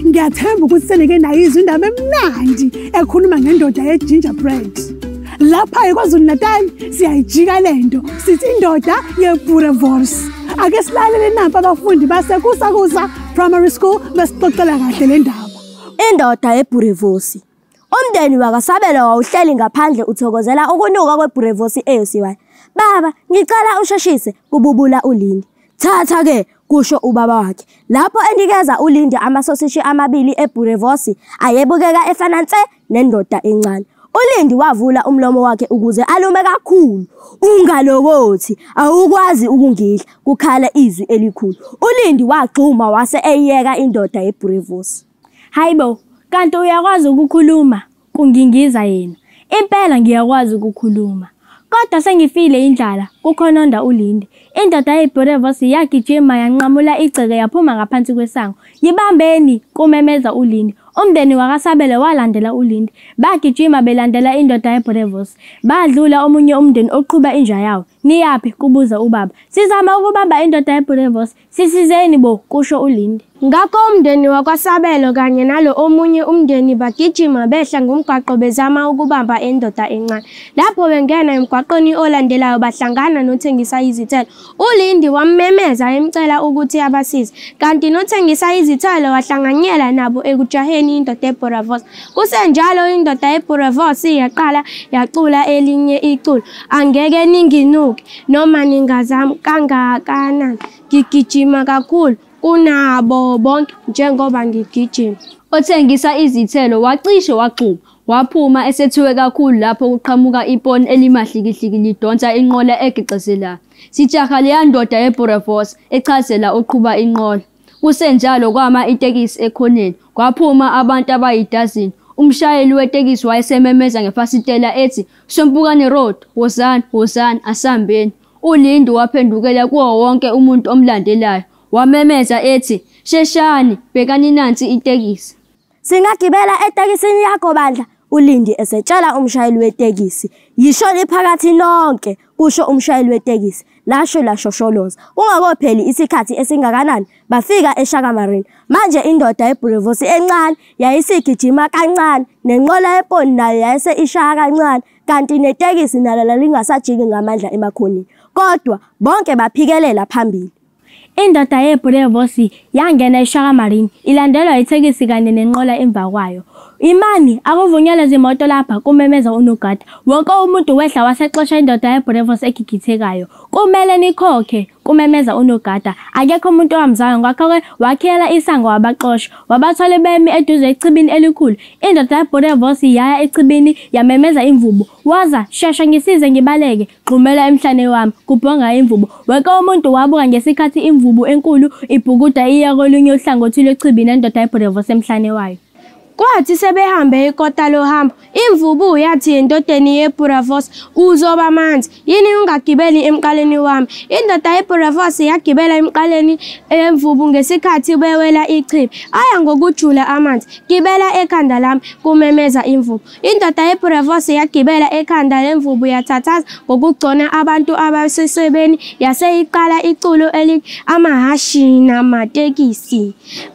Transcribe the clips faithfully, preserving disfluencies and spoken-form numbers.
Ngiyathemba ukuthi senike nayo izindaba emnandi ekhuluma ngendoda ye-gingerbread. Lapha eKwaZulu Natal siyayijika lento sithi indoda ye-Boerewors. Ake silalele nampa abafundi basekusakusa primary school besixoxela kahle le ndaba. Indoda ye-Boerewors. Umndeni wakaSabelo wawuhleli ngaphandle uthokozela ukunuka kwe-Boerewors eyosiwayo. Baba, ngicela usheshise kububula uLindi. Thatha ke kusho ubaba wakhe. Lapho enikeza uLindi amasosishi amabili eBoerewors ayebukeka efana nse nendoda encane. uLindi wavula umlomo wakhe ukuze alume kakhulu. Ungalokothi awukwazi ukungidla kukhala izwi elikhulu. uLindi wagxuma wase eyeka indoda yeBoerewors. Hayibo, kanti uyakwazi ukukhuluma? Kungingiza yena. Impela ngiyakwazi ukukhuluma. Kodwa sengifile indlala kukhononda uLindi. Indoda yeBoerewors yagijima yanqamula igceke yaphuma ngaphansi kwesango. Yibambeni kumemeza uLindi. Umndeni wakaSabelo walandela uLindi. Bagijima belandela indoda yeBoerewors. Badlula omunye umndeni oqhuba inja yawo. Niyapi kubuza ubaba. Sizama ukubamba indoda yeBoerewors. Sisizeni bo kusho uLindi. Ngakho umndeni wakwaSabelo kanye nalo omunye umndeni bagijima behla ngomgwaqo bezama ukubamba indoda encane. Lapho bengena emgwaqweni olandelayo bahlangana nothengisa izithelo. uLindi wamemeza emcela ukuthi abasize. Kanti nothengisa izithelo wahlanganyela nabo ekujaheni indoda yeBoerewors. Kusenjalo indoda yeBoerewors yaqala yacula elinye iculo. Angeke ninginuke noma ningazama kangakanani. Ngigijima kakhulu kunabo bonke njengoba ngigijima. Othengisa izithelo wacishe waxuma. Waphuma esethiwe kakhulu lapho kuqhamuka iponi elimahlikihliki lidonsa inqola egixezela. Sijaha leya ndoda yeBoerewors echazela uqhuba inqola. Kusenjalo kwama itekisi ekhoneni. Kwaphuma abantu abayidazini. Umshayeli wetekisi wayesememeza ngefasitela ethi Sompukane Road, wozani, wozani, asambeni. uLindi waphendukela kuwo wonke umuntu omlandelayo. Wamemeza ethi sheshani bhekani nansi itekisi. Singagibela etekisini yakho bandla. uLindi esetshela umshayeli wetekisi. Yisho liphakathi nonke kusho umshayeli wetekisi. Lasho lashosholoza. Kungakopheli isikhathi esingakanani bafika eShaka Marine. Manje indoda yeBoerewors encane yayisigijima kancane. Nenqola yeponi nayo yayise ishaya kancane. Kanti netekisi nalo lalingasajiki ngamandla emakhoneni. Kodwa bonke baphikelela phambili. Indoda yeBoerewors yangena eShaka Marine ilandelwa itekisi kanye nenqola emva kwayo. Imani akuvunyelwe izimoto lapha kumemeza unogada. Wonke umuntu wehla wasexosha indoda yeBoerewors egigithekayo. Kumele nikhokhe kumemeza unogada. Akekho umuntu owamzayo ngakho-ke wakhela isango wabaxosha. Wabathole bemi eduze echibini elikhulu. Indoda yeBoerewors yaya echibini yamemeza imvubu. Waza shesha ngisize ngibaleke gxumela emhlane wami kubhonga imvubu. Wonke umuntu wabuka ngesikhathi imvubu enkulu ibhukuda iya kolunye uhlangothi lwechibini indoda yeBoerewors emhlane wayo. Kwathi sebehambe ikota lohambo, imvubu yathi endodeni yeBoerewors uzoba manzi. Yini ungagibeli emqaleni wami? Indoda yeBoerewors yagibela emqaleni emvubu ngesikhathi bewela ichibi. Aya ngokujula amanzi. Gibela ekhanda lami kumemeza imvubu. Indoda yeBoerewors yagibela ekhanda lemvubu yathathaza ngokugcona abantu abasesebeni yaseyiqala iculo eli amahashi namatekisi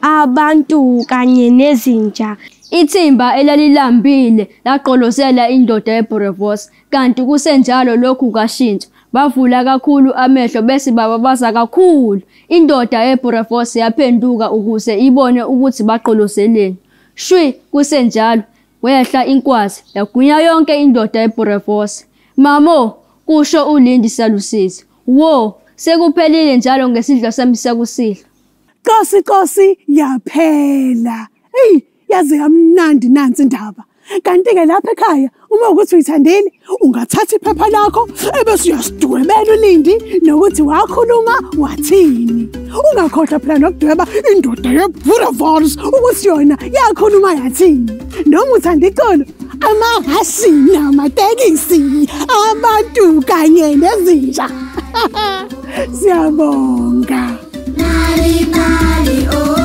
abantu kanye nezinja. Ithimba elalilambile laqolozela indoda yeBoerewors. Kanti kusenjalo lokhu kashintsha. Bavula kakhulu amehlo bese bababaza kakhulu. Indoda yeBoerewors yaphenduka ukuze ibone ukuthi baqolozeleni. Shwi kusenjalo wehla inkwazi yagunya yonke indoda yeBoerewors. Mamo kusho uLindi salusizi. Wo sekuphelile njalo ngesidlo sami sakusidla. Kosi kosi yaphela. Hey, yaze kamnandi nansi indaba. Kanti-ke lapha ekhaya uma ukuthi uyithandile ungathatha iphepha lakho ebese uyasidwebela uLindi nokuthi wakhuluma wathini. Ungakhohlwa phela nokudweba indoda yeBoerewors ukuthi yona yakhuluma yathini. Noma uthanda iculo, amahashi namatekisi, abantu kanye nezinja. Siyabonga. Nal'ibali oh